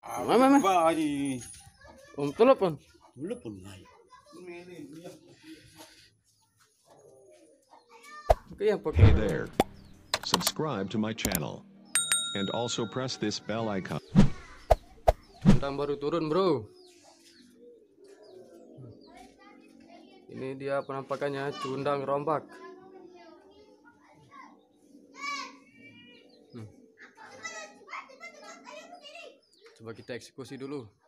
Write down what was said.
Mama. Telepon. Hey there. Subscribe to my channel. And also press this bell icon. Cundang baru turun, bro. Ini dia penampakannya, cundang rombak. Coba kita eksekusi dulu.